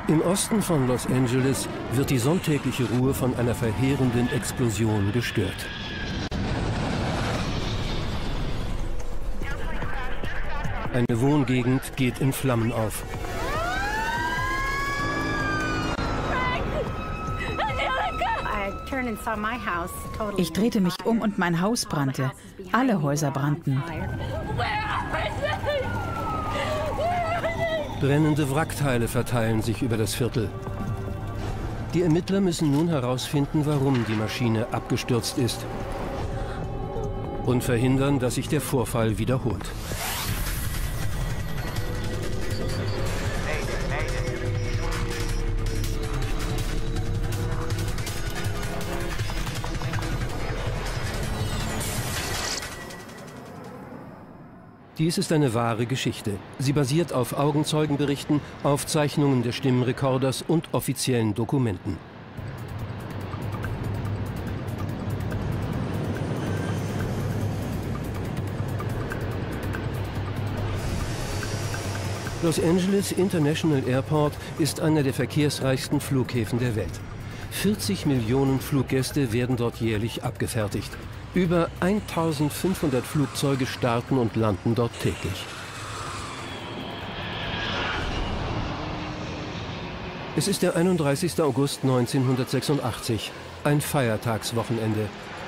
Im Osten von Los Angeles wird die sonntägliche Ruhe von einer verheerenden Explosion gestört. Eine Wohngegend geht in Flammen auf. Ich drehte mich um und mein Haus brannte. Alle Häuser brannten. Brennende Wrackteile verteilen sich über das Viertel. Die Ermittler müssen nun herausfinden, warum die Maschine abgestürzt ist und verhindern, dass sich der Vorfall wiederholt. Dies ist eine wahre Geschichte. Sie basiert auf Augenzeugenberichten, Aufzeichnungen des Stimmrekorders und offiziellen Dokumenten. Los Angeles International Airport ist einer der verkehrsreichsten Flughäfen der Welt. 40 Millionen Fluggäste werden dort jährlich abgefertigt. Über 1500 Flugzeuge starten und landen dort täglich. Es ist der 31. August 1986, ein Feiertagswochenende.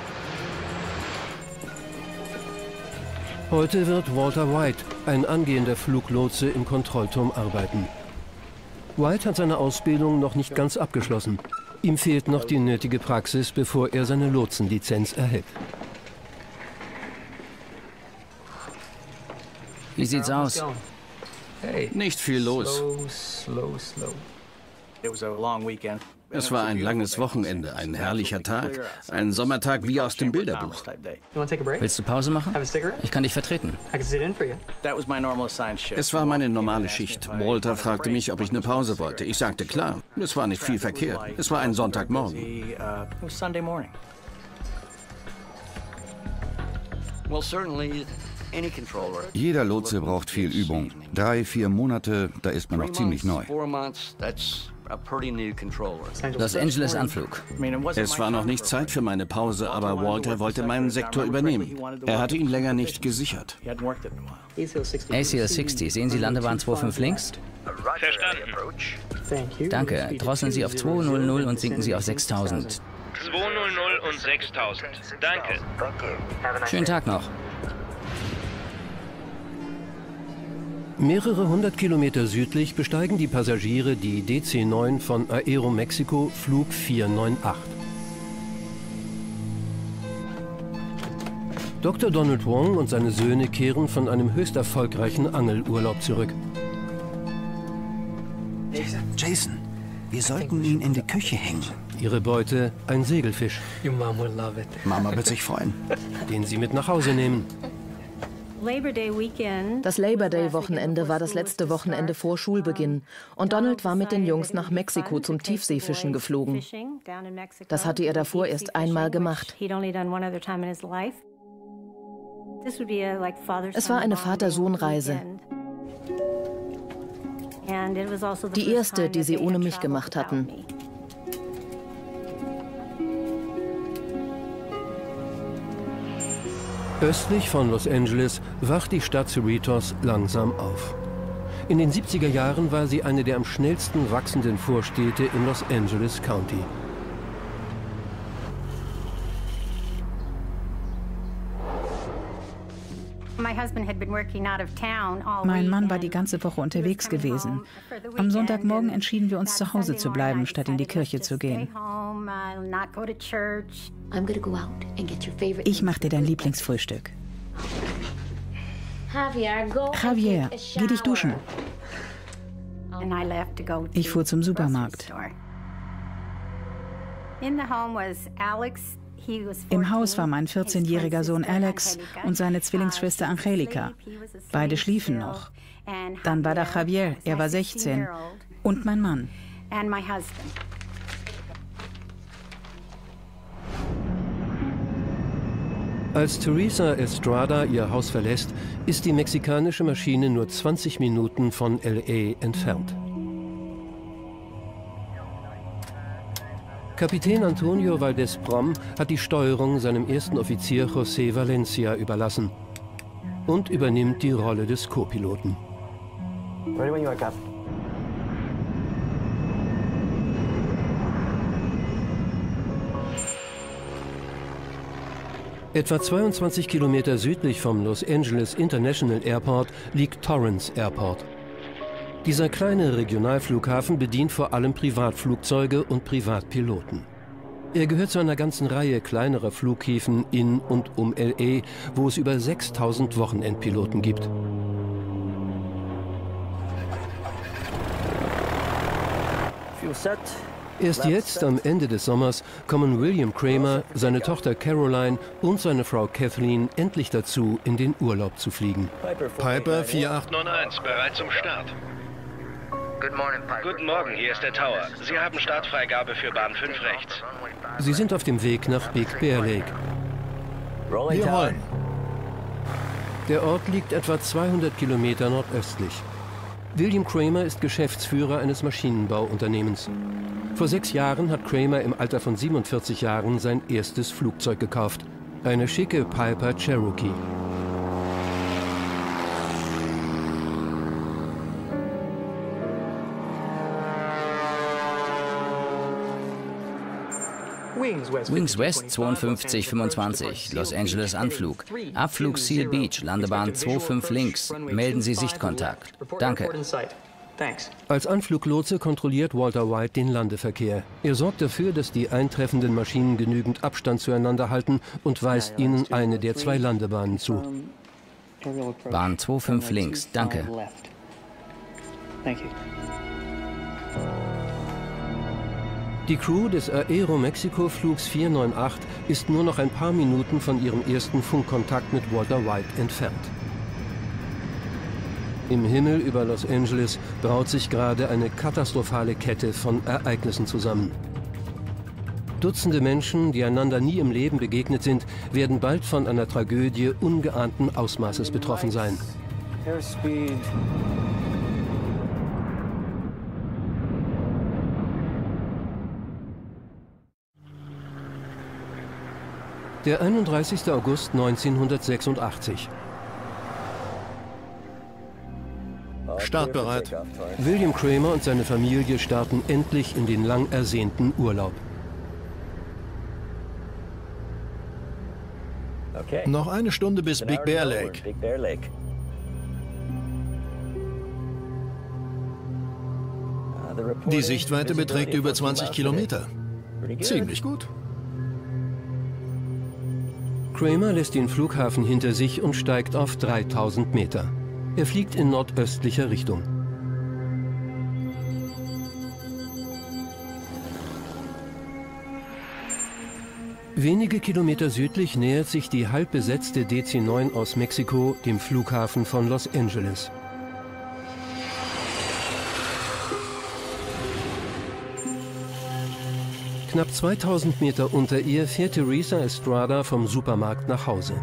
Heute wird Walter White, ein angehender Fluglotse, im Kontrollturm arbeiten. White hat seine Ausbildung noch nicht ganz abgeschlossen. Ihm fehlt noch die nötige Praxis, bevor er seine Lotsenlizenz erhält. Wie sieht's aus? Nicht viel los. Es war ein langes Wochenende, ein herrlicher Tag. Ein Sommertag wie aus dem Bilderbuch. Willst du Pause machen? Ich kann dich vertreten. Es war meine normale Schicht. Walter fragte mich, ob ich eine Pause wollte. Ich sagte klar. Es war nicht viel Verkehr. Es war ein Sonntagmorgen. Jeder Lotse braucht viel Übung. 3-4 Monate, da ist man noch ziemlich neu. Los Angeles Anflug. Es war noch nicht Zeit für meine Pause, aber Walter wollte meinen Sektor übernehmen. Er hatte ihn länger nicht gesichert. ACL 60, sehen Sie Landebahn 25 links? Verstanden. Danke. Drosseln Sie auf 200 und sinken Sie auf 6000. 200 und 6000. Danke. Schönen Tag noch. Mehrere hundert Kilometer südlich besteigen die Passagiere die DC-9 von Aeromexico Flug 498. Dr. Donald Wong und seine Söhne kehren von einem höchst erfolgreichen Angelurlaub zurück. Jason, wir sollten ihn in die Küche hängen. Ihre Beute ein Segelfisch, Mama wird sich freuen. den sie mit nach Hause nehmen. Das Labor Day-Wochenende war das letzte Wochenende vor Schulbeginn und Donald war mit den Jungs nach Mexiko zum Tiefseefischen geflogen. Das hatte er davor erst einmal gemacht. Es war eine Vater-Sohn-Reise. Die erste, die sie ohne mich gemacht hatten. Östlich von Los Angeles wacht die Stadt Cerritos langsam auf. In den 70er Jahren war sie eine der am schnellsten wachsenden Vorstädte in Los Angeles County. Mein Mann war die ganze Woche unterwegs gewesen. Am Sonntagmorgen entschieden wir uns, zu Hause zu bleiben, statt in die Kirche zu gehen. Ich mache dir dein Lieblingsfrühstück. Javier, geh dich duschen. Ich fuhr zum Supermarkt. Im Haus war mein 14-jähriger Sohn Alex und seine Zwillingsschwester Angelika. Beide schliefen noch. Dann war da Javier, er war 16. Und mein Mann. Als Teresa Estrada ihr Haus verlässt, ist die mexikanische Maschine nur 20 Minuten von LA entfernt. Kapitän Antonio Valdés Prom hat die Steuerung seinem ersten Offizier José Valencia überlassen und übernimmt die Rolle des Co-Piloten. Etwa 22 Kilometer südlich vom Los Angeles International Airport liegt Torrance Airport. Dieser kleine Regionalflughafen bedient vor allem Privatflugzeuge und Privatpiloten. Er gehört zu einer ganzen Reihe kleinerer Flughäfen in und um LA, wo es über 6000 Wochenendpiloten gibt. Erst jetzt, am Ende des Sommers, kommen William Kramer, seine Tochter Caroline und seine Frau Kathleen endlich dazu, in den Urlaub zu fliegen. Piper 4891, bereit zum Start. Guten Morgen, hier ist der Tower. Sie haben Startfreigabe für Bahn 5 rechts. Sie sind auf dem Weg nach Big Bear Lake. Wir rollen. Der Ort liegt etwa 200 Kilometer nordöstlich. William Kramer ist Geschäftsführer eines Maschinenbauunternehmens. Vor 6 Jahren hat Kramer im Alter von 47 Jahren sein erstes Flugzeug gekauft. Eine schicke Piper Cherokee. Wings West 5225, Los Angeles Anflug. Abflug Seal Beach, Landebahn 25 links. Melden Sie Sichtkontakt. Danke. Als Anfluglotse kontrolliert Walter White den Landeverkehr. Er sorgt dafür, dass die eintreffenden Maschinen genügend Abstand zueinander halten und weist ihnen eine der 2 Landebahnen zu. Bahn 25 links. Danke. Die Crew des Aero-Mexico-Flugs 498 ist nur noch ein paar Minuten von ihrem ersten Funkkontakt mit Walter White entfernt. Im Himmel über Los Angeles braut sich gerade eine katastrophale Kette von Ereignissen zusammen. Dutzende Menschen, die einander nie im Leben begegnet sind, werden bald von einer Tragödie ungeahnten Ausmaßes betroffen sein. Der 31. August 1986. Startbereit. William Kramer und seine Familie starten endlich in den lang ersehnten Urlaub. Noch eine Stunde bis Big Bear Lake. Die Sichtweite beträgt über 20 Kilometer. Ziemlich gut. Kramer lässt den Flughafen hinter sich und steigt auf 3000 Meter. Er fliegt in nordöstlicher Richtung. Wenige Kilometer südlich nähert sich die halb besetzte DC-9 aus Mexiko dem Flughafen von Los Angeles. Knapp 2000 Meter unter ihr fährt Teresa Estrada vom Supermarkt nach Hause.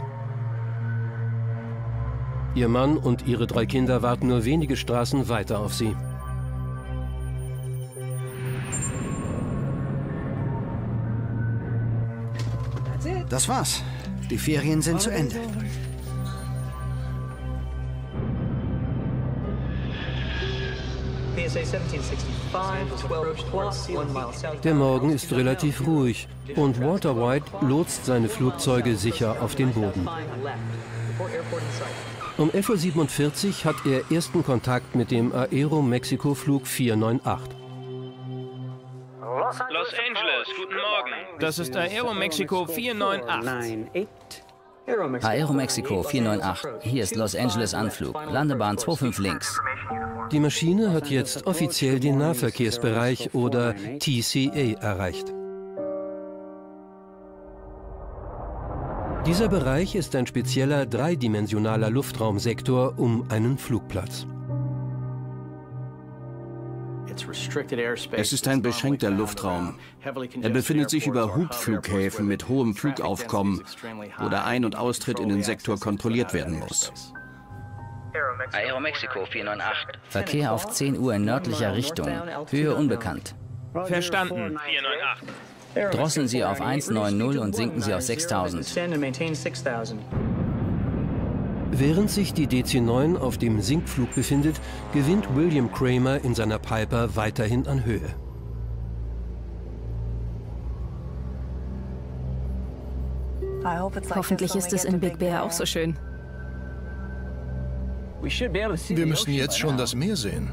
Ihr Mann und ihre 3 Kinder warten nur wenige Straßen weiter auf sie. Das war's. Die Ferien sind zu Ende. Der Morgen ist relativ ruhig und Walter White lotst seine Flugzeuge sicher auf den Boden. Um 11:47 Uhr hat er ersten Kontakt mit dem Aero-Mexico-Flug 498. Los Angeles, guten Morgen. Das ist Aero-Mexico 498. Aero-Mexico 498, hier ist Los Angeles Anflug. Landebahn 25 links. Die Maschine hat jetzt offiziell den Nahverkehrsbereich oder TCA erreicht. Dieser Bereich ist ein spezieller dreidimensionaler Luftraumsektor um einen Flugplatz. Es ist ein beschränkter Luftraum. Er befindet sich über Hubflughäfen mit hohem Flugaufkommen, wo der Ein- und Austritt in den Sektor kontrolliert werden muss. Aero-Mexico 498. Verkehr auf 10 Uhr in nördlicher Richtung. Höhe unbekannt. Verstanden. 498. Drosseln Sie auf 190 und sinken Sie auf 6000. Während sich die DC-9 auf dem Sinkflug befindet, gewinnt William Kramer in seiner Piper weiterhin an Höhe. Hoffentlich ist es in Big Bear auch so schön. Wir müssen jetzt schon das Meer sehen.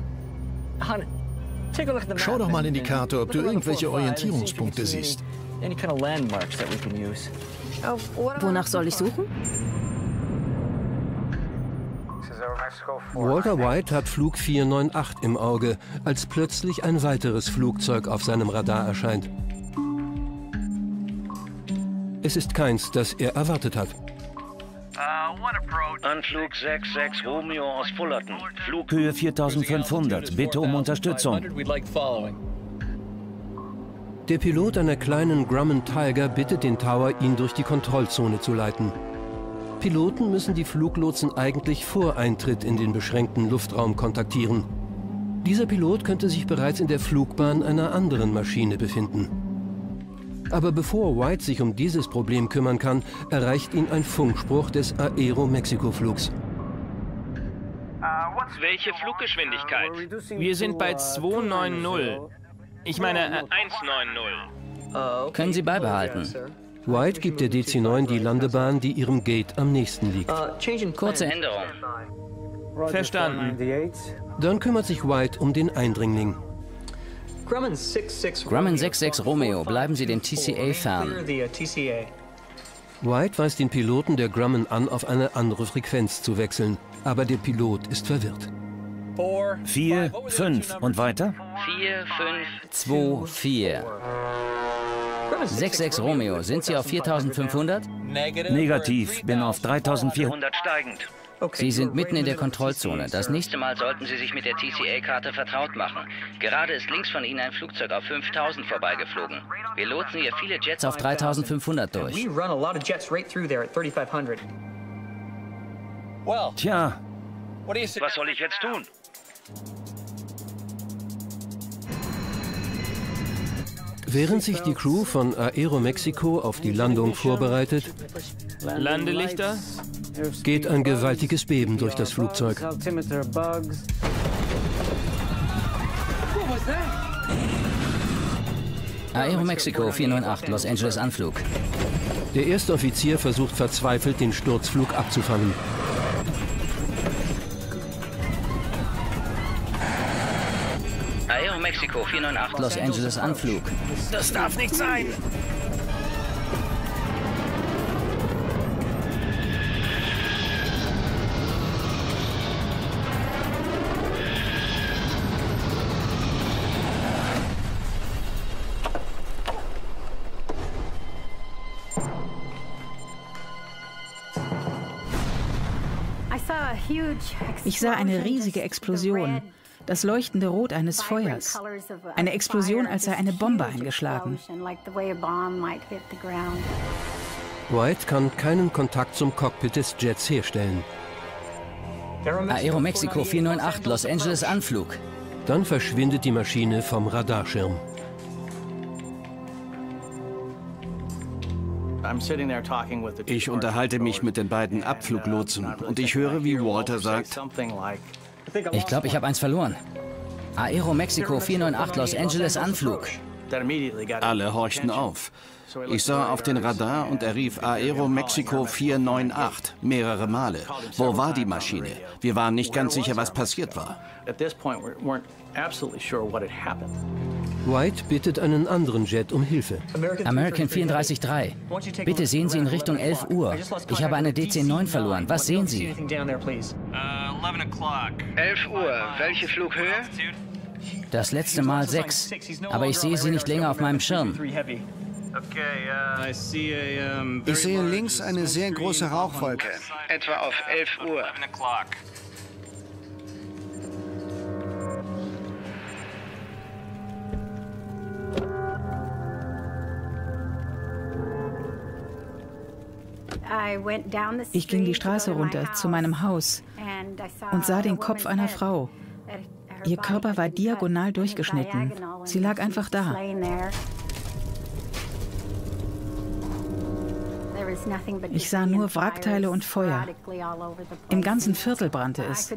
Schau doch mal in die Karte, ob du irgendwelche Orientierungspunkte siehst. Wonach soll ich suchen? Walter White hat Flug 498 im Auge, als plötzlich ein weiteres Flugzeug auf seinem Radar erscheint. Es ist keins, das er erwartet hat. Anflug 66 Romeo aus Fullerton. Höhe 4500. Bitte um Unterstützung. Der Pilot einer kleinen Grumman Tiger bittet den Tower, ihn durch die Kontrollzone zu leiten. Piloten müssen die Fluglotsen eigentlich vor Eintritt in den beschränkten Luftraum kontaktieren. Dieser Pilot könnte sich bereits in der Flugbahn einer anderen Maschine befinden. Aber bevor White sich um dieses Problem kümmern kann, erreicht ihn ein Funkspruch des Aero-Mexiko-Flugs. Welche Fluggeschwindigkeit? Wir sind bei 290. Ich meine 190. Können Sie beibehalten. White gibt der DC-9 die Landebahn, die ihrem Gate am nächsten liegt. Kurze Änderung. Verstanden. Dann kümmert sich White um den Eindringling. Grumman 66 Romeo, bleiben Sie dem TCA fern. White weist den Piloten der Grumman an, auf eine andere Frequenz zu wechseln. Aber der Pilot ist verwirrt. 4, 5 und weiter? 4, 5, 2, 4. 66 Romeo, sind Sie auf 4500? Negativ, bin auf 3400 steigend. Sie sind mitten in der Kontrollzone. Das nächste Mal sollten Sie sich mit der TCA-Karte vertraut machen. Gerade ist links von Ihnen ein Flugzeug auf 5000 vorbeigeflogen. Wir lotsen hier viele Jets auf 3500 durch. Tja. Was soll ich jetzt tun? Während sich die Crew von Aero-Mexiko auf die Landung vorbereitet, Landelichter? Geht ein gewaltiges Beben durch das Flugzeug. Aero-Mexiko 498, Los Angeles Anflug. Der erste Offizier versucht verzweifelt, den Sturzflug abzufangen. Aero-Mexiko 498, Los Angeles Anflug. Das darf nicht sein! Ich sah eine riesige Explosion, das leuchtende Rot eines Feuers. Eine Explosion, als sei eine Bombe eingeschlagen. White kann keinen Kontakt zum Cockpit des Jets herstellen. Aero-Mexiko 498, Los Angeles Anflug. Dann verschwindet die Maschine vom Radarschirm. Ich unterhalte mich mit den beiden Abfluglotsen und ich höre, wie Walter sagt: Ich glaube, ich habe eins verloren. Aero-Mexiko 498, Los Angeles Anflug. Alle horchten auf. Ich sah auf den Radar und er rief Aero-Mexiko 498 mehrere Male. Wo war die Maschine? Wir waren nicht ganz sicher, was passiert war. White bittet einen anderen Jet um Hilfe. American 34-3. Bitte sehen Sie in Richtung 11 Uhr. Ich habe eine DC-9 verloren. Was sehen Sie? 11 Uhr. Welche Flughöhe? Das letzte Mal 6. Aber ich sehe Sie nicht länger auf meinem Schirm. Ich sehe links eine sehr große Rauchwolke. Etwa auf 11 Uhr. Ich ging die Straße runter zu meinem Haus und sah den Kopf einer Frau. Ihr Körper war diagonal durchgeschnitten. Sie lag einfach da. Ich sah nur Wrackteile und Feuer. Im ganzen Viertel brannte es.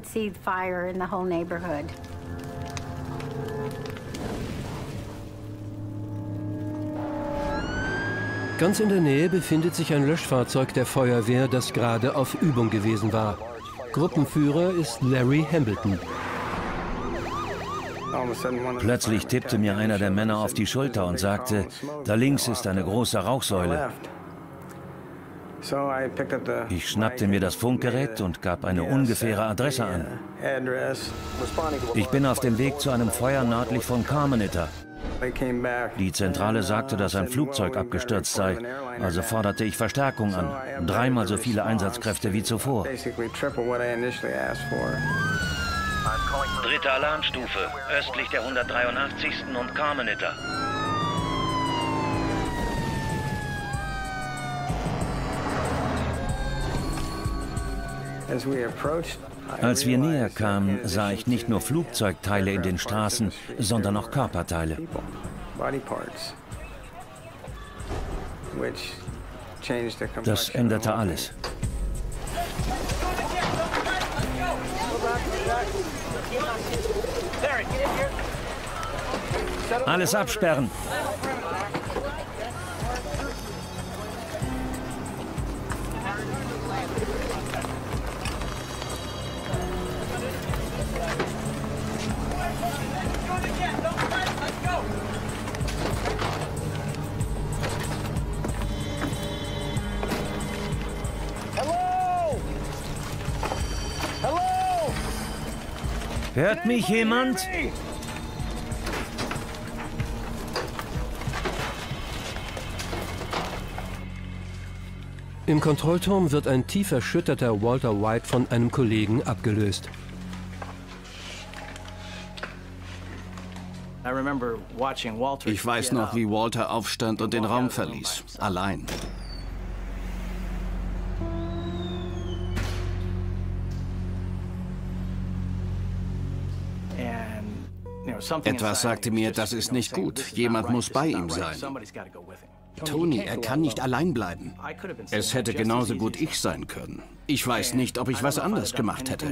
Ganz in der Nähe befindet sich ein Löschfahrzeug der Feuerwehr, das gerade auf Übung gewesen war. Gruppenführer ist Larry Hambleton. Plötzlich tippte mir einer der Männer auf die Schulter und sagte, da links ist eine große Rauchsäule. Ich schnappte mir das Funkgerät und gab eine ungefähre Adresse an. Ich bin auf dem Weg zu einem Feuer nördlich von Carmenita. Die Zentrale sagte, dass ein Flugzeug abgestürzt sei, also forderte ich Verstärkung an. 3-mal so viele Einsatzkräfte wie zuvor. 3. Alarmstufe, östlich der 183. und Carmenita. Als wir näher kamen, sah ich nicht nur Flugzeugteile in den Straßen, sondern auch Körperteile. Das änderte alles. Alles absperren! Hört mich jemand? Im Kontrollturm wird ein tief erschütterter Walter White von einem Kollegen abgelöst. Ich weiß noch, wie Walter aufstand und den Raum verließ. Allein. Etwas sagte mir, das ist nicht gut. Jemand muss bei ihm sein. Tony, er kann nicht allein bleiben. Es hätte genauso gut ich sein können. Ich weiß nicht, ob ich was anderes gemacht hätte.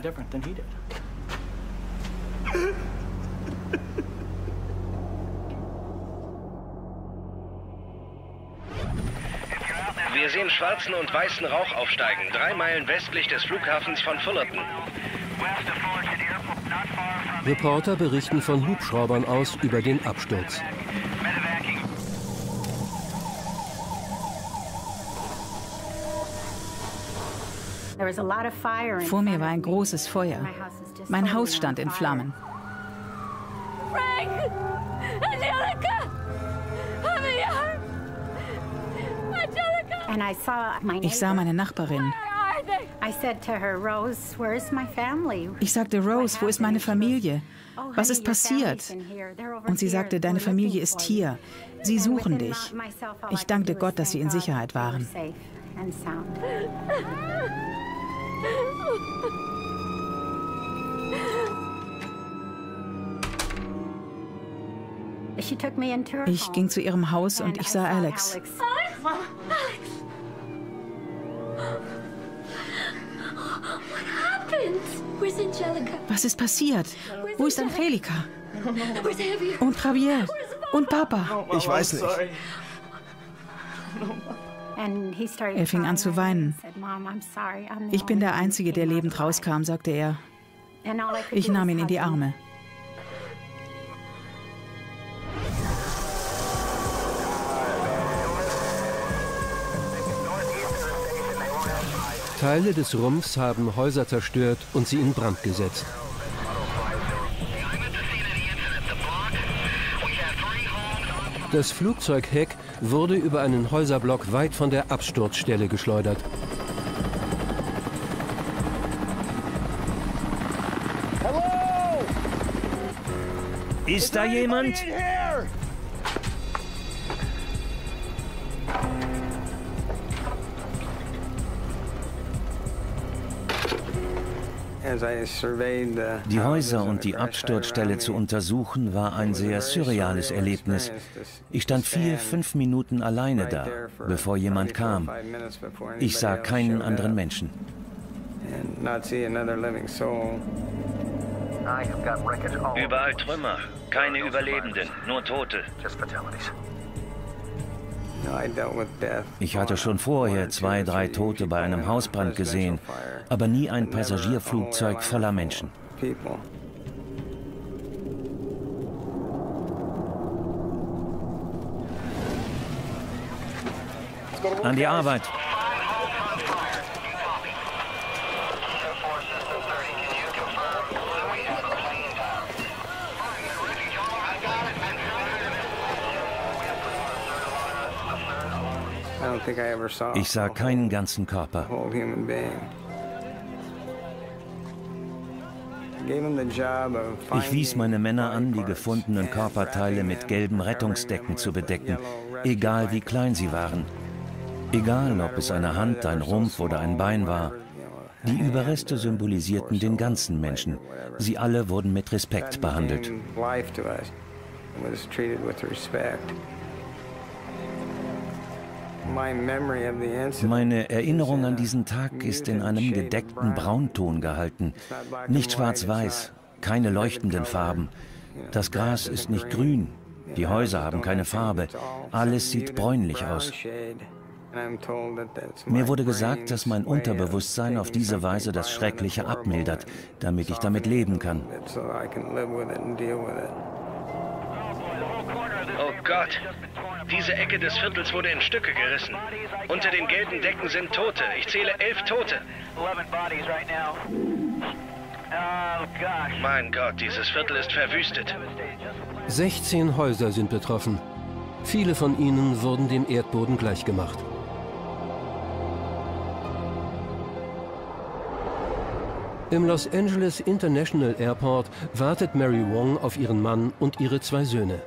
Wir sehen schwarzen und weißen Rauch aufsteigen, 3 Meilen westlich des Flughafens von Fullerton. Reporter berichten von Hubschraubern aus über den Absturz. Vor mir war ein großes Feuer. Mein Haus stand in Flammen. Frank! Angelica! Angelica! Ich sah meine Nachbarin. Ich sagte, Rose, wo ist meine Familie? Was ist passiert? Und sie sagte, deine Familie ist hier. Sie suchen dich. Ich dankte Gott, dass sie in Sicherheit waren. Ich ging zu ihrem Haus und ich sah Alex. Was ist passiert? Wo ist Angelica? Und Javier? Und Papa? Ich weiß nicht. Er fing an zu weinen. Ich bin der Einzige, der lebend rauskam, sagte er. Ich nahm ihn in die Arme. Teile des Rumpfs haben Häuser zerstört und sie in Brand gesetzt. Das Flugzeugheck wurde über einen Häuserblock weit von der Absturzstelle geschleudert. Ist da jemand? Die Häuser und die Absturzstelle zu untersuchen, war ein sehr surreales Erlebnis. Ich stand 4-5 Minuten alleine da, bevor jemand kam. Ich sah keinen anderen Menschen. Überall Trümmer, keine Überlebenden, nur Tote. Ich hatte schon vorher 2, 3 Tote bei einem Hausbrand gesehen, aber nie ein Passagierflugzeug voller Menschen. An die Arbeit! Ich sah keinen ganzen Körper. Ich wies meine Männer an, die gefundenen Körperteile mit gelben Rettungsdecken zu bedecken, egal wie klein sie waren. Egal, ob es eine Hand, ein Rumpf oder ein Bein war. Die Überreste symbolisierten den ganzen Menschen. Sie alle wurden mit Respekt behandelt. Meine Erinnerung an diesen Tag ist in einem gedeckten Braunton gehalten. Nicht schwarz-weiß, keine leuchtenden Farben. Das Gras ist nicht grün, die Häuser haben keine Farbe. Alles sieht bräunlich aus. Mir wurde gesagt, dass mein Unterbewusstsein auf diese Weise das Schreckliche abmildert, damit ich damit leben kann. Oh Gott! Diese Ecke des Viertels wurde in Stücke gerissen. Unter den gelben Decken sind Tote. Ich zähle 11 Tote. Mein Gott, dieses Viertel ist verwüstet. 16 Häuser sind betroffen. Viele von ihnen wurden dem Erdboden gleichgemacht. Im Los Angeles International Airport wartet Mary Wong auf ihren Mann und ihre 2 Söhne.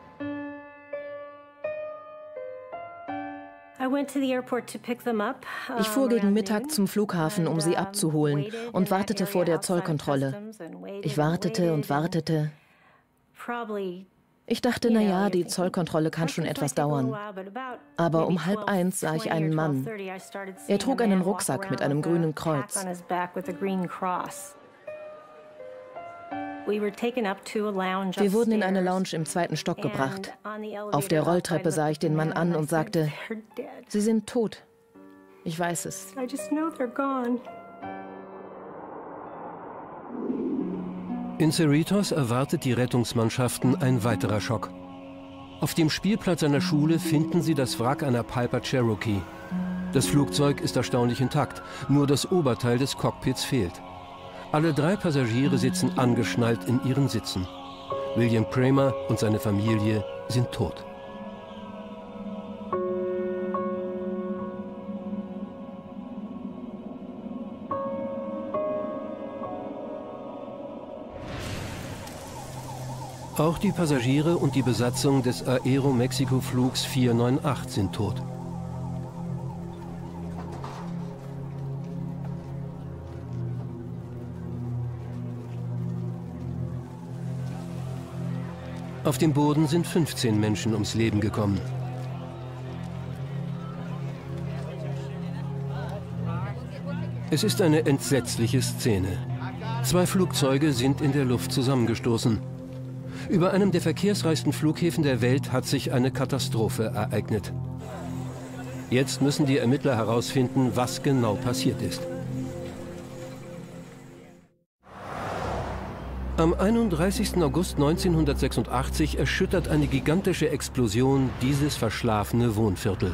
Ich fuhr gegen Mittag zum Flughafen, um sie abzuholen, und wartete vor der Zollkontrolle. Ich wartete und wartete. Ich dachte, na ja, die Zollkontrolle kann schon etwas dauern. Aber um 12:30 sah ich einen Mann. Er trug einen Rucksack mit einem grünen Kreuz. Wir wurden in eine Lounge im 2. Stock gebracht. Auf der Rolltreppe sah ich den Mann an und sagte, Sie sind tot. Ich weiß es. In Cerritos erwartet die Rettungsmannschaften ein weiterer Schock. Auf dem Spielplatz einer Schule finden sie das Wrack einer Piper Cherokee. Das Flugzeug ist erstaunlich intakt, nur das Oberteil des Cockpits fehlt. Alle 3 Passagiere sitzen angeschnallt in ihren Sitzen. William Kramer und seine Familie sind tot. Auch die Passagiere und die Besatzung des Aero-Mexiko-Flugs 498 sind tot. Auf dem Boden sind 15 Menschen ums Leben gekommen. Es ist eine entsetzliche Szene. 2 Flugzeuge sind in der Luft zusammengestoßen. Über einem der verkehrsreichsten Flughäfen der Welt hat sich eine Katastrophe ereignet. Jetzt müssen die Ermittler herausfinden, was genau passiert ist. Am 31. August 1986 erschüttert eine gigantische Explosion dieses verschlafene Wohnviertel.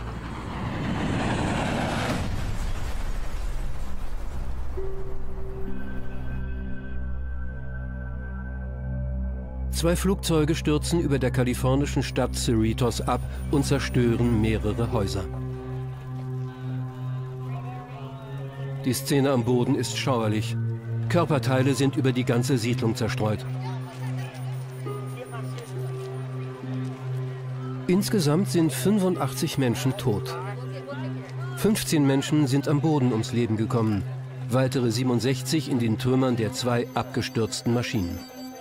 Zwei Flugzeuge stürzen über der kalifornischen Stadt Cerritos ab und zerstören mehrere Häuser. Die Szene am Boden ist schauerlich. Körperteile sind über die ganze Siedlung zerstreut. Insgesamt sind 85 Menschen tot. 15 Menschen sind am Boden ums Leben gekommen. weitere 67 in den Trümmern der 2 abgestürzten Maschinen.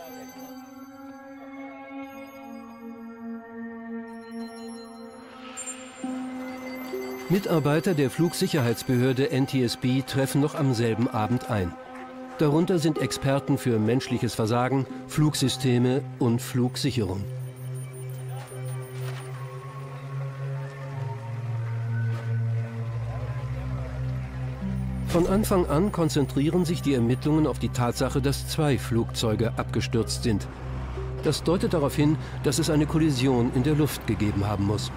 Mitarbeiter der Flugsicherheitsbehörde NTSB treffen noch am selben Abend ein. Darunter sind Experten für menschliches Versagen, Flugsysteme und Flugsicherung. Von Anfang an konzentrieren sich die Ermittlungen auf die Tatsache, dass 2 Flugzeuge abgestürzt sind. Das deutet darauf hin, dass es eine Kollision in der Luft gegeben haben muss.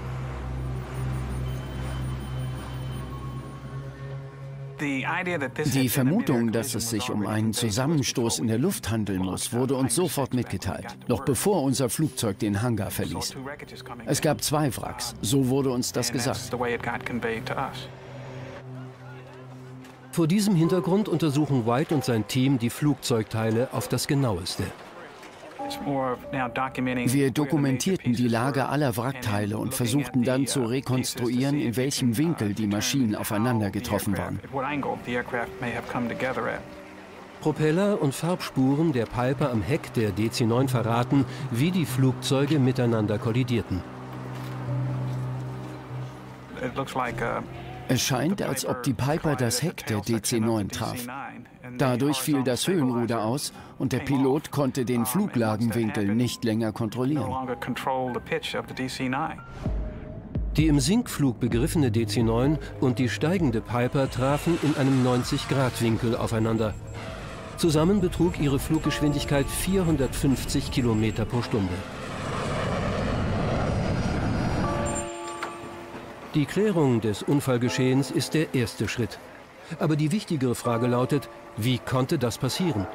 Die Vermutung, dass es sich um einen Zusammenstoß in der Luft handeln muss, wurde uns sofort mitgeteilt, noch bevor unser Flugzeug den Hangar verließ. Es gab 2 Wracks, so wurde uns das gesagt. Vor diesem Hintergrund untersuchen White und sein Team die Flugzeugteile auf das Genaueste. Wir dokumentierten die Lage aller Wrackteile und versuchten dann zu rekonstruieren, in welchem Winkel die Maschinen aufeinander getroffen waren. Propeller und Farbspuren der Piper am Heck der DC-9 verraten, wie die Flugzeuge miteinander kollidierten. Es scheint, als ob die Piper das Heck der DC-9 traf. Dadurch fiel das Höhenruder aus und der Pilot konnte den Fluglagenwinkel nicht länger kontrollieren. Die im Sinkflug begriffene DC-9 und die steigende Piper trafen in einem 90-Grad-Winkel aufeinander. Zusammen betrug ihre Fluggeschwindigkeit 450 Kilometer pro Stunde. Die Klärung des Unfallgeschehens ist der erste Schritt. Aber die wichtigere Frage lautet, wie konnte das passieren?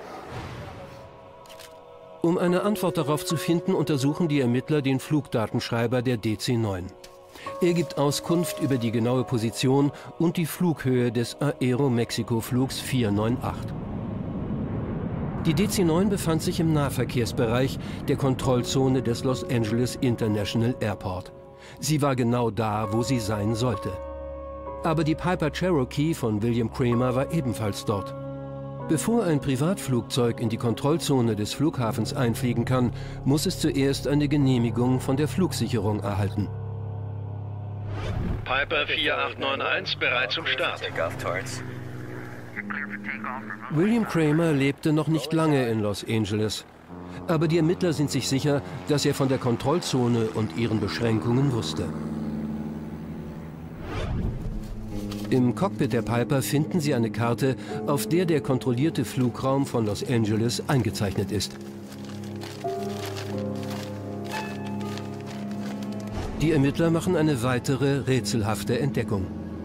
Um eine Antwort darauf zu finden, untersuchen die Ermittler den Flugdatenschreiber der DC-9. Er gibt Auskunft über die genaue Position und die Flughöhe des Aero-Mexiko-Flugs 498. Die DC-9 befand sich im Nahverkehrsbereich der Kontrollzone des Los Angeles International Airport. Sie war genau da, wo sie sein sollte. Aber die Piper Cherokee von William Kramer war ebenfalls dort. Bevor ein Privatflugzeug in die Kontrollzone des Flughafens einfliegen kann, muss es zuerst eine Genehmigung von der Flugsicherung erhalten. Piper 4891 bereit zum Start. William Kramer lebte noch nicht lange in Los Angeles. Aber die Ermittler sind sich sicher, dass er von der Kontrollzone und ihren Beschränkungen wusste. Im Cockpit der Piper finden sie eine Karte, auf der der kontrollierte Flugraum von Los Angeles eingezeichnet ist. Die Ermittler machen eine weitere rätselhafte Entdeckung.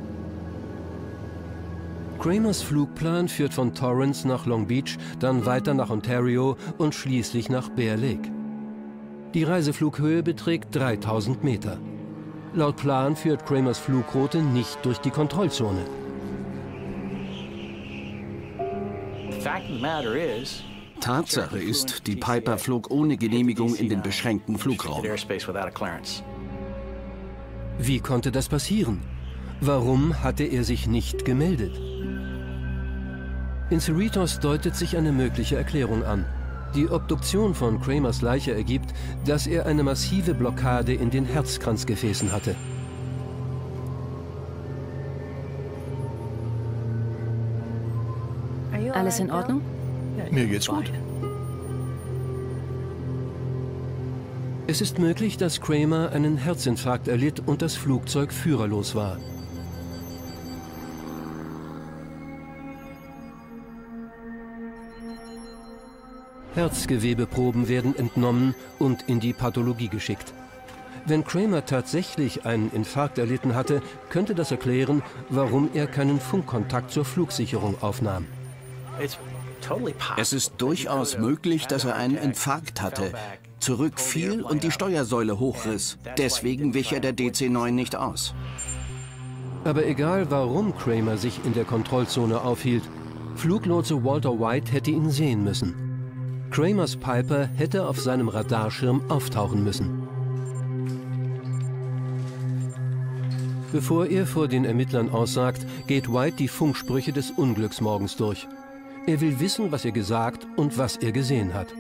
Kramers Flugplan führt von Torrance nach Long Beach, dann weiter nach Ontario und schließlich nach Bear Lake. Die Reiseflughöhe beträgt 3000 Meter. Laut Plan führt Kramers Flugroute nicht durch die Kontrollzone. Tatsache ist, die Piper flog ohne Genehmigung in den beschränkten Flugraum. Wie konnte das passieren? Warum hatte er sich nicht gemeldet? In Cerritos deutet sich eine mögliche Erklärung an. Die Obduktion von Kramers Leiche ergibt, dass er eine massive Blockade in den Herzkranzgefäßen hatte. Alles in Ordnung? Mir geht's gut. Es ist möglich, dass Kramer einen Herzinfarkt erlitt und das Flugzeug führerlos war. Herzgewebeproben werden entnommen und in die Pathologie geschickt. Wenn Kramer tatsächlich einen Infarkt erlitten hatte, könnte das erklären, warum er keinen Funkkontakt zur Flugsicherung aufnahm. Es ist durchaus möglich, dass er einen Infarkt hatte, zurückfiel und die Steuersäule hochriss. Deswegen wich er der DC-9 nicht aus. Aber egal, warum Kramer sich in der Kontrollzone aufhielt, Fluglotse Walter White hätte ihn sehen müssen. Kramers Piper hätte auf seinem Radarschirm auftauchen müssen. Bevor er vor den Ermittlern aussagt, geht White die Funksprüche des Unglücksmorgens durch. Er will wissen, was er gesagt und was er gesehen hat.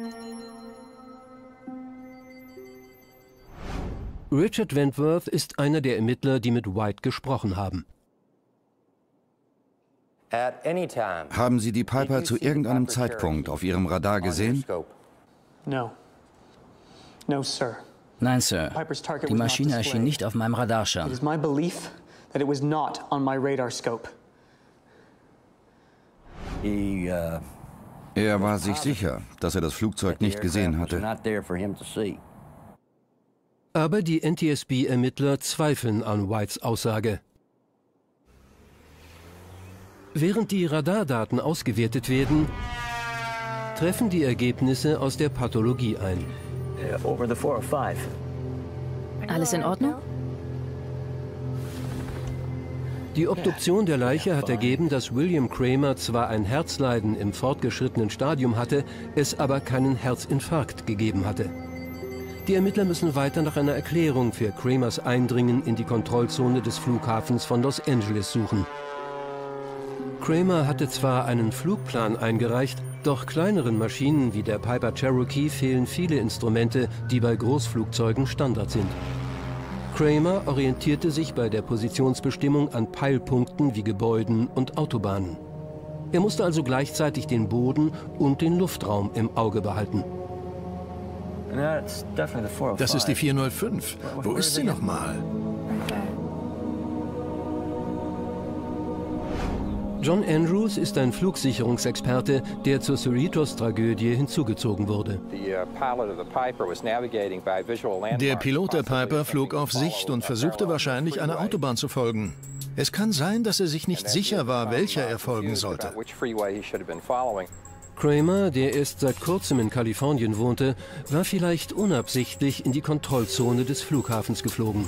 Richard Wentworth ist einer der Ermittler, die mit White gesprochen haben. Haben Sie die Piper zu irgendeinem Zeitpunkt auf Ihrem Radar gesehen? Nein, Sir. Die Maschine erschien nicht auf meinem Radarschirm. Er war sich sicher, dass er das Flugzeug nicht gesehen hatte. Aber die NTSB-Ermittler zweifeln an Whites Aussage. Während die Radardaten ausgewertet werden, treffen die Ergebnisse aus der Pathologie ein. Alles in Ordnung? Die Obduktion der Leiche hat ergeben, dass William Kramer zwar ein Herzleiden im fortgeschrittenen Stadium hatte, es aber keinen Herzinfarkt gegeben hatte. Die Ermittler müssen weiter nach einer Erklärung für Kramers Eindringen in die Kontrollzone des Flughafens von Los Angeles suchen. Kramer hatte zwar einen Flugplan eingereicht, doch kleineren Maschinen wie der Piper Cherokee fehlen viele Instrumente, die bei Großflugzeugen Standard sind. Kramer orientierte sich bei der Positionsbestimmung an Peilpunkten wie Gebäuden und Autobahnen. Er musste also gleichzeitig den Boden und den Luftraum im Auge behalten. Das ist die 405. Wo ist sie nochmal? John Andrews ist ein Flugsicherungsexperte, der zur Cerritos-Tragödie hinzugezogen wurde. Der Pilot der Piper flog auf Sicht und versuchte wahrscheinlich, einer Autobahn zu folgen. Es kann sein, dass er sich nicht sicher war, welcher er folgen sollte. Kramer, der erst seit kurzem in Kalifornien wohnte, war vielleicht unabsichtlich in die Kontrollzone des Flughafens geflogen.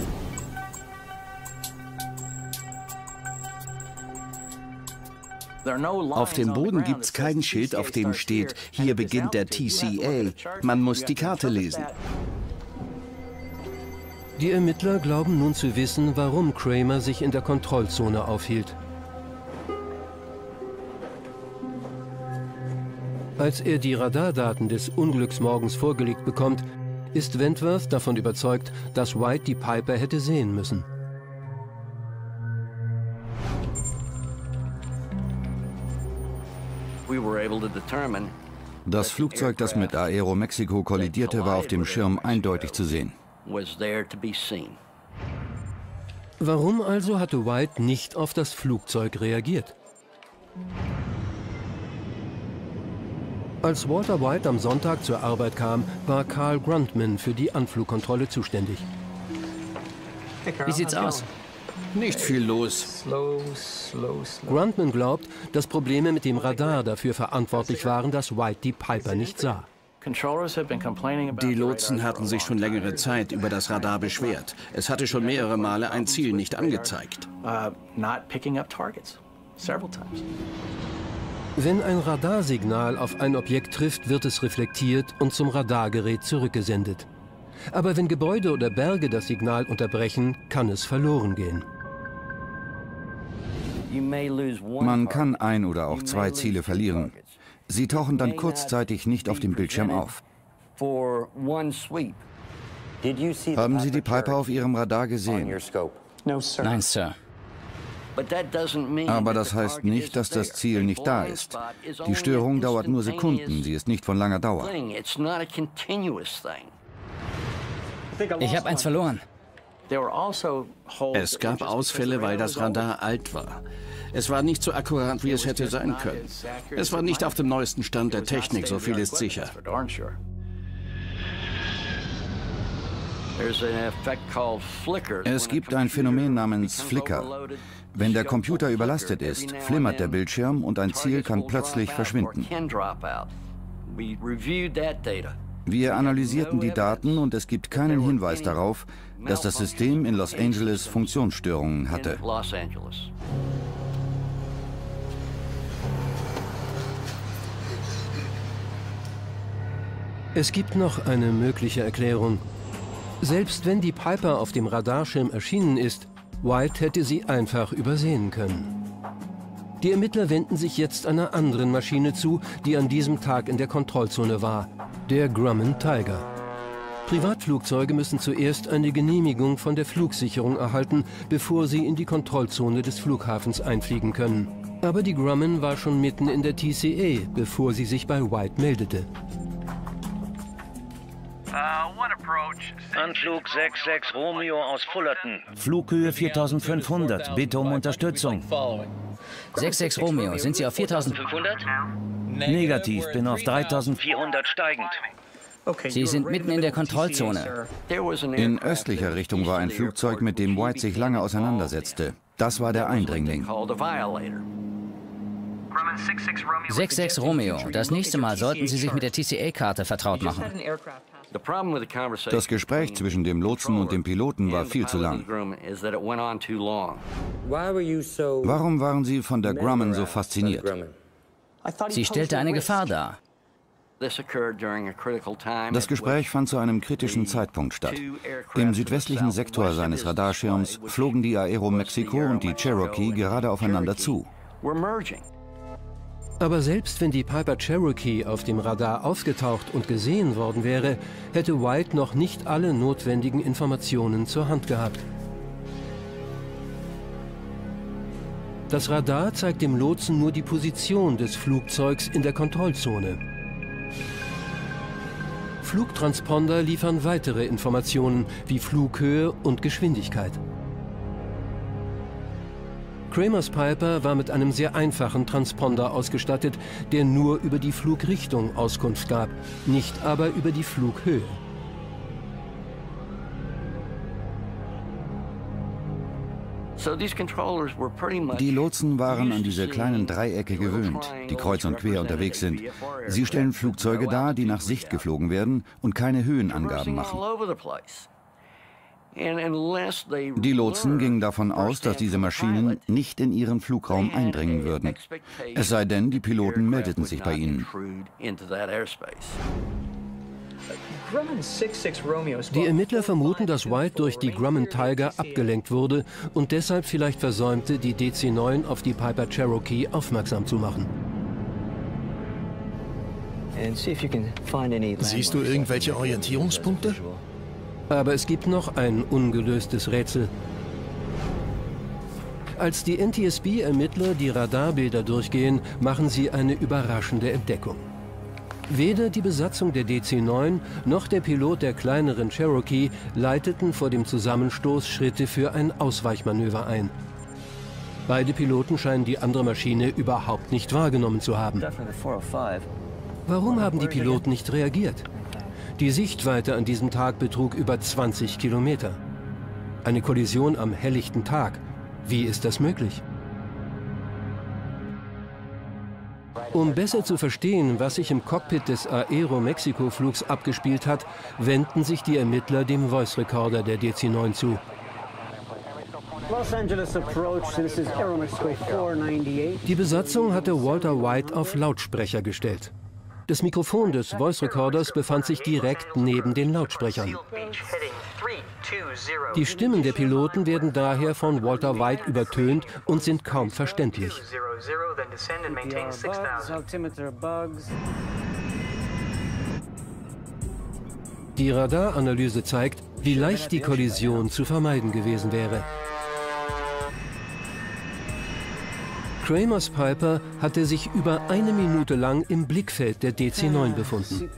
Auf dem Boden gibt es kein Schild, auf dem steht, hier beginnt der TCA. Man muss die Karte lesen. Die Ermittler glauben nun zu wissen, warum Kramer sich in der Kontrollzone aufhielt. Als er die Radardaten des Unglücksmorgens vorgelegt bekommt, ist Wentworth davon überzeugt, dass White die Piper hätte sehen müssen. Das Flugzeug, das mit Aeromexico kollidierte, war auf dem Schirm eindeutig zu sehen. Warum also hatte White nicht auf das Flugzeug reagiert? Als Walter White am Sonntag zur Arbeit kam, war Carl Grundman für die Anflugkontrolle zuständig. Wie sieht's aus? Nicht viel los. Grundman glaubt, dass Probleme mit dem Radar dafür verantwortlich waren, dass White die Piper nicht sah. Die Lotsen hatten sich schon längere Zeit über das Radar beschwert. Es hatte schon mehrere Male ein Ziel nicht angezeigt. Wenn ein Radarsignal auf ein Objekt trifft, wird es reflektiert und zum Radargerät zurückgesendet. Aber wenn Gebäude oder Berge das Signal unterbrechen, kann es verloren gehen. Man kann ein oder auch zwei Ziele verlieren. Sie tauchen dann kurzzeitig nicht auf dem Bildschirm auf. Haben Sie die Piper auf Ihrem Radar gesehen? Nein, Sir. Aber das heißt nicht, dass das Ziel nicht da ist. Die Störung dauert nur Sekunden, sie ist nicht von langer Dauer. Ich habe eins verloren. Es gab Ausfälle, weil das Radar alt war. Es war nicht so akkurat, wie es hätte sein können. Es war nicht auf dem neuesten Stand der Technik, so viel ist sicher. Es gibt ein Phänomen namens Flicker. Wenn der Computer überlastet ist, flimmert der Bildschirm und ein Ziel kann plötzlich verschwinden. Wir analysierten die Daten und es gibt keinen Hinweis darauf, dass das System in Los Angeles Funktionsstörungen hatte. Es gibt noch eine mögliche Erklärung. Selbst wenn die Piper auf dem Radarschirm erschienen ist, White hätte sie einfach übersehen können. Die Ermittler wenden sich jetzt einer anderen Maschine zu, die an diesem Tag in der Kontrollzone war, der Grumman Tiger. Privatflugzeuge müssen zuerst eine Genehmigung von der Flugsicherung erhalten, bevor sie in die Kontrollzone des Flughafens einfliegen können. Aber die Grumman war schon mitten in der TCA, bevor sie sich bei White meldete. Anflug 66 Romeo aus Fullerton. Flughöhe 4500, bitte um Unterstützung. 66 Romeo, sind Sie auf 4500? Negativ, bin auf 3400 steigend. Sie sind mitten in der Kontrollzone. In östlicher Richtung war ein Flugzeug, mit dem White sich lange auseinandersetzte. Das war der Eindringling. 66 Romeo, das nächste Mal sollten Sie sich mit der TCA-Karte vertraut machen. Das Gespräch zwischen dem Lotsen und dem Piloten war viel zu lang. Warum waren Sie von der Grumman so fasziniert? Sie stellte eine Gefahr dar. Das Gespräch fand zu einem kritischen Zeitpunkt statt. Im südwestlichen Sektor seines Radarschirms flogen die Aeromexico und die Cherokee gerade aufeinander zu. Aber selbst wenn die Piper Cherokee auf dem Radar aufgetaucht und gesehen worden wäre, hätte White noch nicht alle notwendigen Informationen zur Hand gehabt. Das Radar zeigt dem Lotsen nur die Position des Flugzeugs in der Kontrollzone. Flugtransponder liefern weitere Informationen wie Flughöhe und Geschwindigkeit. Kramers Piper war mit einem sehr einfachen Transponder ausgestattet, der nur über die Flugrichtung Auskunft gab, nicht aber über die Flughöhe. Die Lotsen waren an diese kleinen Dreiecke gewöhnt, die kreuz und quer unterwegs sind. Sie stellen Flugzeuge dar, die nach Sicht geflogen werden und keine Höhenangaben machen. Die Lotsen gingen davon aus, dass diese Maschinen nicht in ihren Flugraum eindringen würden. Es sei denn, die Piloten meldeten sich bei ihnen. Die Ermittler vermuten, dass White durch die Grumman Tiger abgelenkt wurde und deshalb vielleicht versäumte, die DC-9 auf die Piper Cherokee aufmerksam zu machen. Siehst du irgendwelche Orientierungspunkte? Aber es gibt noch ein ungelöstes Rätsel. Als die NTSB-Ermittler die Radarbilder durchgehen, machen sie eine überraschende Entdeckung. Weder die Besatzung der DC-9 noch der Pilot der kleineren Cherokee leiteten vor dem Zusammenstoß Schritte für ein Ausweichmanöver ein. Beide Piloten scheinen die andere Maschine überhaupt nicht wahrgenommen zu haben. Warum haben die Piloten nicht reagiert? Die Sichtweite an diesem Tag betrug über 20 Kilometer. Eine Kollision am helllichten Tag. Wie ist das möglich? Um besser zu verstehen, was sich im Cockpit des Aero-Mexiko-Flugs abgespielt hat, wenden sich die Ermittler dem Voice-Recorder der DC-9 zu. Die Besatzung hatte Walter White auf Lautsprecher gestellt. Das Mikrofon des Voice-Recorders befand sich direkt neben den Lautsprechern. Die Stimmen der Piloten werden daher von Walter White übertönt und sind kaum verständlich. Die Radaranalyse zeigt, wie leicht die Kollision zu vermeiden gewesen wäre. Kramers Piper hatte sich über eine Minute lang im Blickfeld der DC-9 befunden.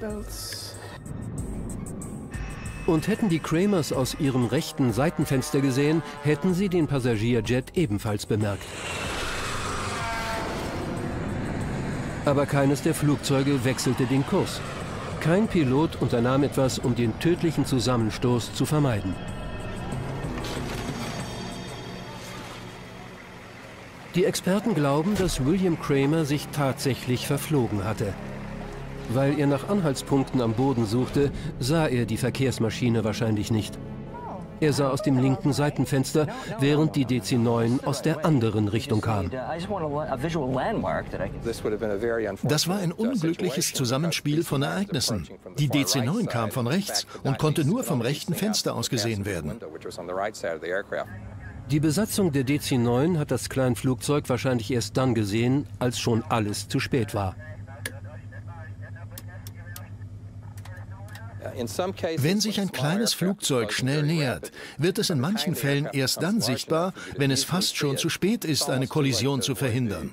Und hätten die Kramers aus ihrem rechten Seitenfenster gesehen, hätten sie den Passagierjet ebenfalls bemerkt. Aber keines der Flugzeuge wechselte den Kurs. Kein Pilot unternahm etwas, um den tödlichen Zusammenstoß zu vermeiden. Die Experten glauben, dass William Kramer sich tatsächlich verflogen hatte. Weil er nach Anhaltspunkten am Boden suchte, sah er die Verkehrsmaschine wahrscheinlich nicht. Er sah aus dem linken Seitenfenster, während die DC-9 aus der anderen Richtung kam. Das war ein unglückliches Zusammenspiel von Ereignissen. Die DC-9 kam von rechts und konnte nur vom rechten Fenster aus gesehen werden. Die Besatzung der DC-9 hat das Kleinflugzeug wahrscheinlich erst dann gesehen, als schon alles zu spät war. Wenn sich ein kleines Flugzeug schnell nähert, wird es in manchen Fällen erst dann sichtbar, wenn es fast schon zu spät ist, eine Kollision zu verhindern.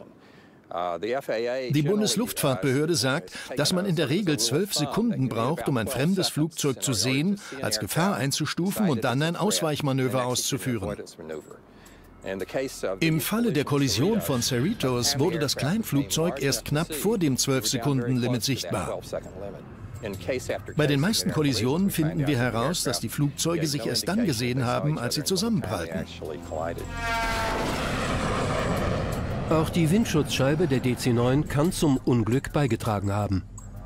Die Bundesluftfahrtbehörde sagt, dass man in der Regel 12 Sekunden braucht, um ein fremdes Flugzeug zu sehen, als Gefahr einzustufen und dann ein Ausweichmanöver auszuführen. Im Falle der Kollision von Cerritos wurde das Kleinflugzeug erst knapp vor dem 12-Sekunden-Limit sichtbar. Bei den meisten Kollisionen finden wir heraus, dass die Flugzeuge sich erst dann gesehen haben, als sie zusammenprallten. Auch die Windschutzscheibe der DC-9 kann zum Unglück beigetragen haben.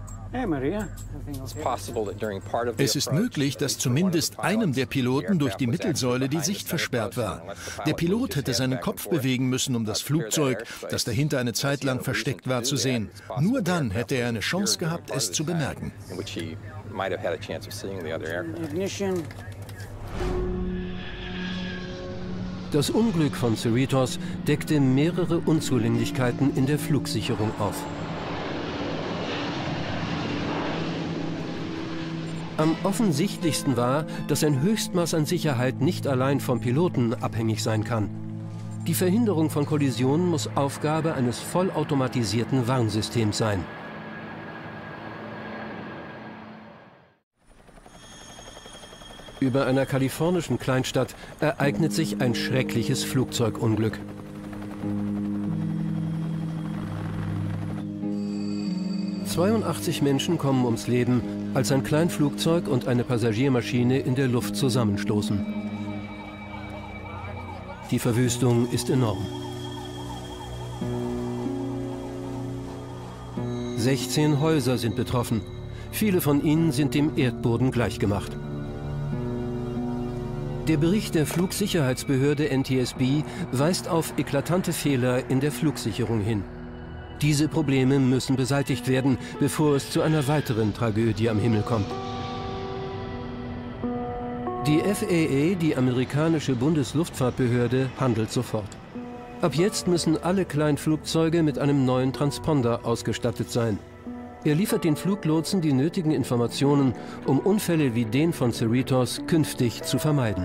Es ist möglich, dass zumindest einem der Piloten durch die Mittelsäule die Sicht versperrt war. Der Pilot hätte seinen Kopf bewegen müssen, um das Flugzeug, das dahinter eine Zeit lang versteckt war, zu sehen. Nur dann hätte er eine Chance gehabt, es zu bemerken. Das Unglück von Cerritos deckte mehrere Unzulänglichkeiten in der Flugsicherung auf. Am offensichtlichsten war, dass ein Höchstmaß an Sicherheit nicht allein vom Piloten abhängig sein kann. Die Verhinderung von Kollisionen muss Aufgabe eines vollautomatisierten Warnsystems sein. Über einer kalifornischen Kleinstadt ereignet sich ein schreckliches Flugzeugunglück. ...82 Menschen kommen ums Leben, als ein Kleinflugzeug und eine Passagiermaschine in der Luft zusammenstoßen. Die Verwüstung ist enorm. 16 Häuser sind betroffen. Viele von ihnen sind dem Erdboden gleichgemacht. Der Bericht der Flugsicherheitsbehörde NTSB weist auf eklatante Fehler in der Flugsicherung hin. Diese Probleme müssen beseitigt werden, bevor es zu einer weiteren Tragödie am Himmel kommt. Die FAA, die amerikanische Bundesluftfahrtbehörde, handelt sofort. Ab jetzt müssen alle Kleinflugzeuge mit einem neuen Transponder ausgestattet sein. Er liefert den Fluglotsen die nötigen Informationen, um Unfälle wie den von Cerritos künftig zu vermeiden.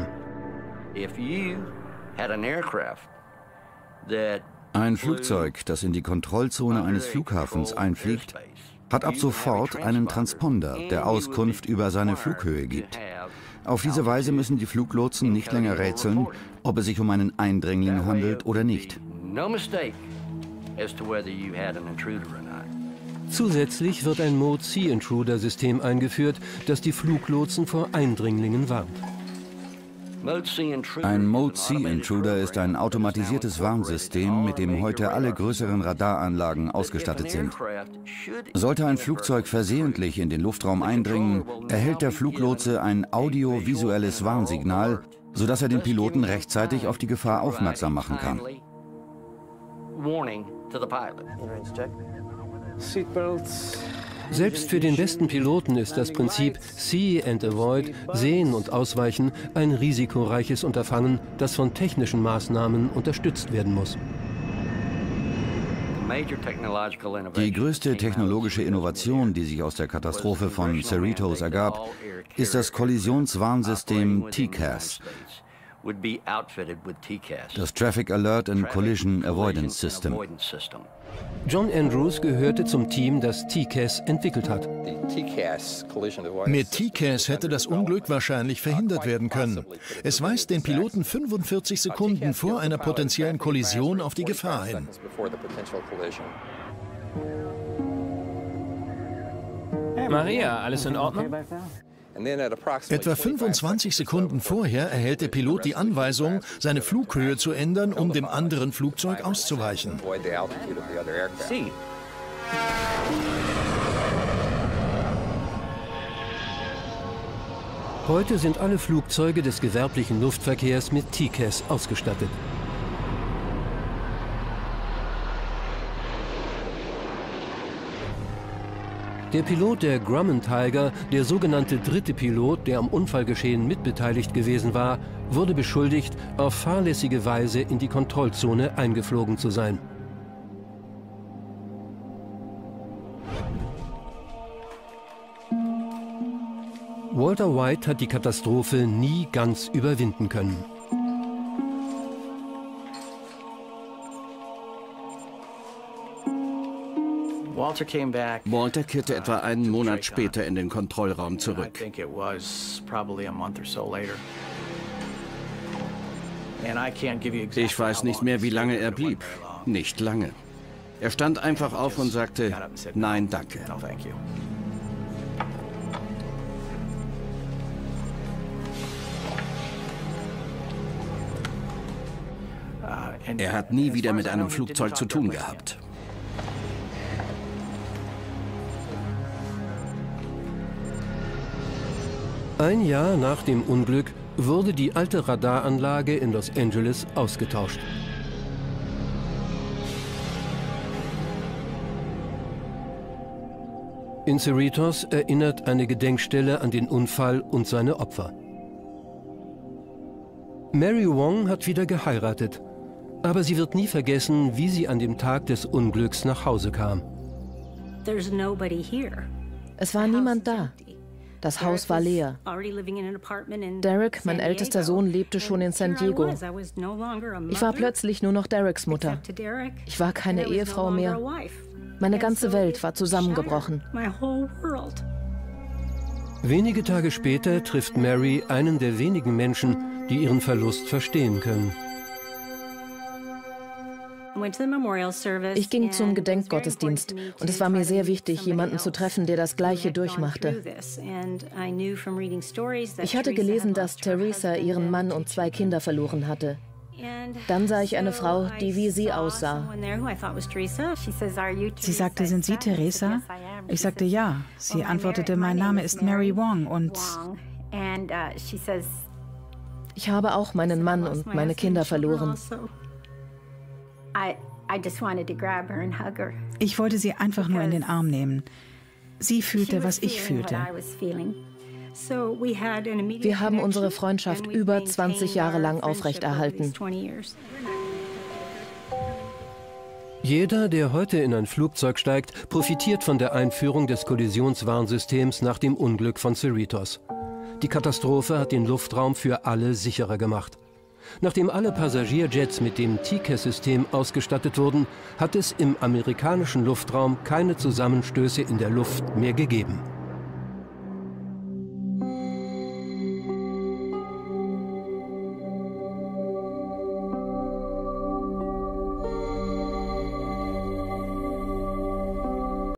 Ein Flugzeug, das in die Kontrollzone eines Flughafens einfliegt, hat ab sofort einen Transponder, der Auskunft über seine Flughöhe gibt. Auf diese Weise müssen die Fluglotsen nicht länger rätseln, ob es sich um einen Eindringling handelt oder nicht. Zusätzlich wird ein Mode-C-Intruder-System eingeführt, das die Fluglotsen vor Eindringlingen warnt. Ein Mode-C-Intruder ist ein automatisiertes Warnsystem, mit dem heute alle größeren Radaranlagen ausgestattet sind. Sollte ein Flugzeug versehentlich in den Luftraum eindringen, erhält der Fluglotse ein audiovisuelles Warnsignal, sodass er den Piloten rechtzeitig auf die Gefahr aufmerksam machen kann. Selbst für den besten Piloten ist das Prinzip See and Avoid, Sehen und Ausweichen, ein risikoreiches Unterfangen, das von technischen Maßnahmen unterstützt werden muss. Die größte technologische Innovation, die sich aus der Katastrophe von Cerritos ergab, ist das Kollisionswarnsystem TCAS, das Traffic Alert and Collision Avoidance System. John Andrews gehörte zum Team, das TCAS entwickelt hat. Mit TCAS hätte das Unglück wahrscheinlich verhindert werden können. Es weist den Piloten 45 Sekunden vor einer potenziellen Kollision auf die Gefahr hin. Maria, alles in Ordnung? Etwa 25 Sekunden vorher erhält der Pilot die Anweisung, seine Flughöhe zu ändern, um dem anderen Flugzeug auszuweichen. Heute sind alle Flugzeuge des gewerblichen Luftverkehrs mit TCAS ausgestattet. Der Pilot der Grumman Tiger, der sogenannte dritte Pilot, der am Unfallgeschehen mitbeteiligt gewesen war, wurde beschuldigt, auf fahrlässige Weise in die Kontrollzone eingeflogen zu sein. Walter White hat die Katastrophe nie ganz überwinden können. Walter kehrte etwa einen Monat später in den Kontrollraum zurück. Ich weiß nicht mehr, wie lange er blieb. Nicht lange. Er stand einfach auf und sagte, nein, danke. Er hat nie wieder mit einem Flugzeug zu tun gehabt. Ein Jahr nach dem Unglück wurde die alte Radaranlage in Los Angeles ausgetauscht. In Cerritos erinnert eine Gedenkstelle an den Unfall und seine Opfer. Mary Wong hat wieder geheiratet, aber sie wird nie vergessen, wie sie an dem Tag des Unglücks nach Hause kam. Es war niemand da. Das Haus war leer. Derek, mein ältester Sohn, lebte schon in San Diego. Ich war plötzlich nur noch Dereks Mutter. Ich war keine Ehefrau mehr. Meine ganze Welt war zusammengebrochen. Wenige Tage später trifft Mary einen der wenigen Menschen, die ihren Verlust verstehen können. Ich ging zum Gedenkgottesdienst und es war mir sehr wichtig, jemanden zu treffen, der das Gleiche durchmachte. Ich hatte gelesen, dass Teresa ihren Mann und 2 Kinder verloren hatte. Dann sah ich eine Frau, die wie sie aussah. Sie sagte, sind Sie Teresa? Ich sagte, ja. Sie antwortete, mein Name ist Mary Wong und... Ich habe auch meinen Mann und meine Kinder verloren. Ich wollte sie einfach nur in den Arm nehmen. Sie fühlte, was ich fühlte. Wir haben unsere Freundschaft über 20 Jahre lang aufrechterhalten. Jeder, der heute in ein Flugzeug steigt, profitiert von der Einführung des Kollisionswarnsystems nach dem Unglück von Cerritos. Die Katastrophe hat den Luftraum für alle sicherer gemacht. Nachdem alle Passagierjets mit dem TCAS-System ausgestattet wurden, hat es im amerikanischen Luftraum keine Zusammenstöße in der Luft mehr gegeben.